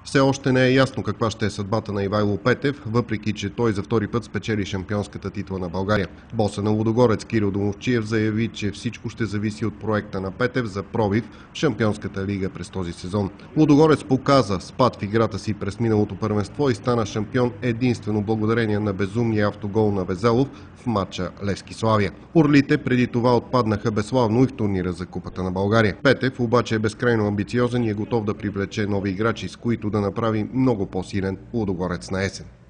Все още не е ясно каква ще е съдбата на Ивайло Петев, въпреки че той за втори път спечели шампионската титла на България. Босът на Лудогорец Кирил Домовчиев заяви, че всичко ще зависи от проекта на Петев за пробив в Шампионската лига през този сезон. Лудогорец показа спад в играта си през миналото първенство и стана шампион единствено благодарение на безумния автогол на Везелов в матча Левски Славия. Орлите преди това отпаднаха безславно и в турнира за Купата на България. Петев обаче е безкрайно амбициозен и е готов да привлече нови играчи, с които да направи много по-силен Лудогорец на есен.